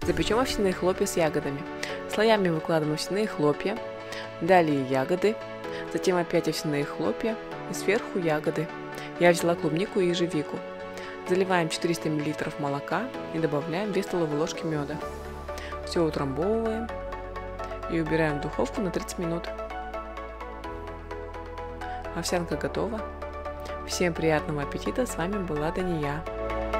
Запечем овсяные хлопья с ягодами. Слоями выкладываем овсяные хлопья, далее ягоды, затем опять овсяные хлопья и сверху ягоды. Я взяла клубнику и ежевику. Заливаем 400 мл молока и добавляем 2 столовые ложки меда. Все утрамбовываем и убираем в духовку на 30 минут. Овсянка готова. Всем приятного аппетита! С вами была Дания.